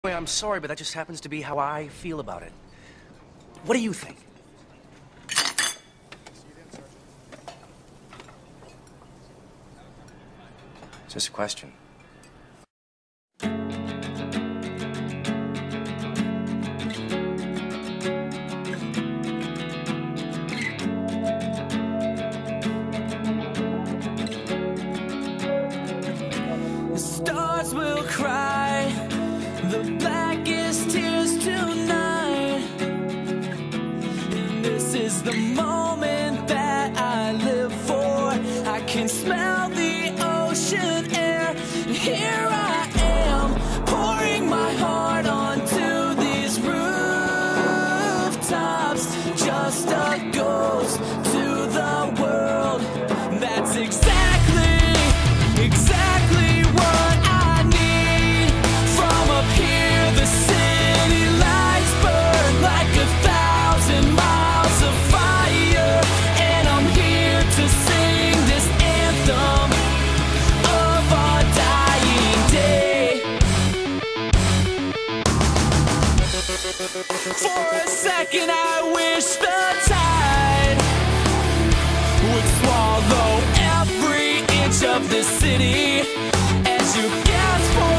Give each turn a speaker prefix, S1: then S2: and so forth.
S1: I'm sorry, but that just happens to be how I feel about it. What do you think? Just a question.
S2: The stars will cry the blackest tears tonight, and this is the moment that I live for. I can smell the ocean air, and here I am, pouring my heart onto these rooftops. Just a ghost to the world. That's exactly what I need. From up here, the city lights burn like 1,000 miles of fire, and I'm here to sing this anthem of our dying day. For a second, I wish the tide would swallow every inch of the city as you gasp for